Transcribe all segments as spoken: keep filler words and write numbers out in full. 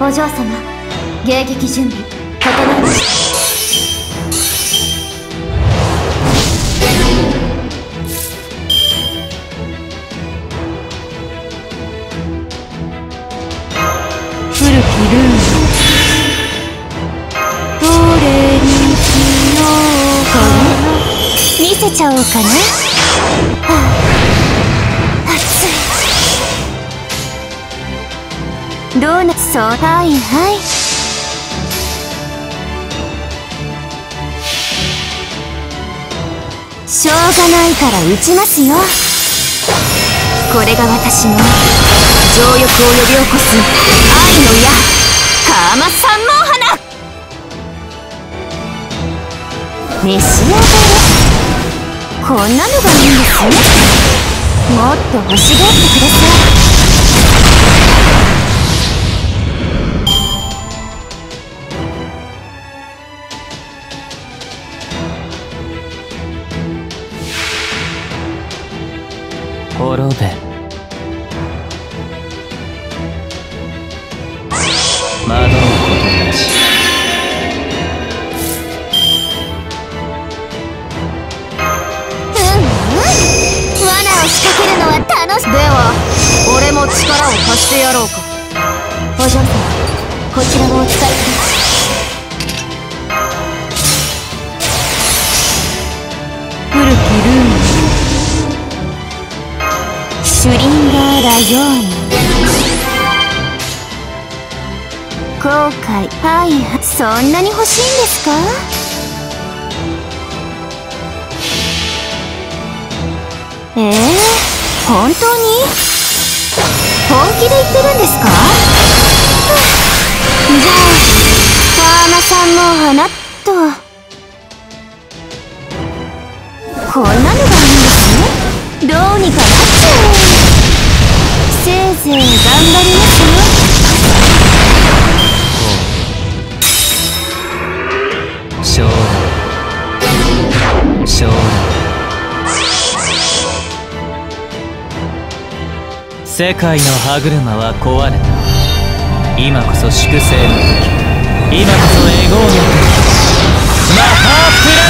お嬢様、迎撃準備整いました。 古きルール、どれにしようかな。見せちゃおうかな。はあ、暑い。どうな、そう、はいはい。しょうがないから撃ちますよ。これが私の情欲を呼び起こす愛の矢、カーマ三毛花。召し上がれ。こんなのがいいんですね。もっと欲しがってください。 滅べ。惑うことなし。 うんうん、罠を仕掛けるのは楽しい。では俺も力を貸してやろうか。 お嬢様、こちらをお使いください。 古きルーム、シュリンガーラヨーニ。後悔、はいはい。そんなに欲しいんですか。えー、本当に本気で言ってるんですか。じゃあカーマさんも花とこんなのがいいんですね。どうにかなっちゃう。せいぜい頑張りますよ。 将来、将来。世界の歯車は壊れた。今こそ粛清の時、今こそエゴーの時。マハ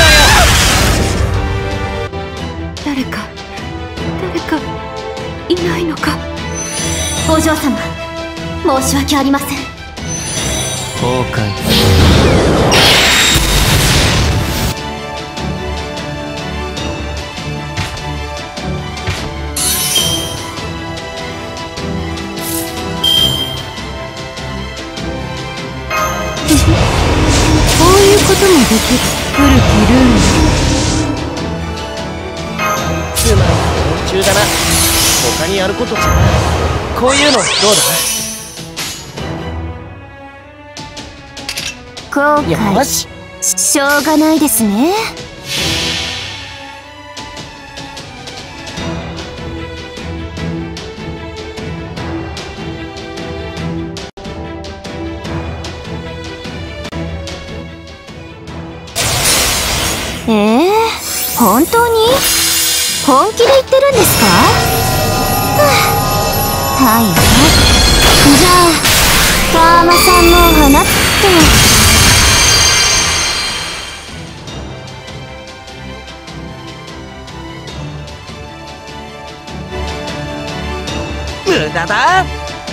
ープララヤ。 誰か誰かいないのか。 お嬢様、申し訳ありません。 崩壊。 こういうこともできる。古きルーム。 つまり途中だな。他にやることじゃない。こういうのどうだ。 後悔。 よし、 しょうがないですね。えー、本当に本気で言ってるんですか。はいはい。じゃあカーマさんも花って無駄だ。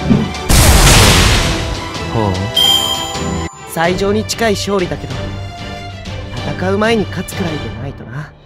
ほう。 最上に近い勝利だけど、戦う前に勝つくらいでないとな。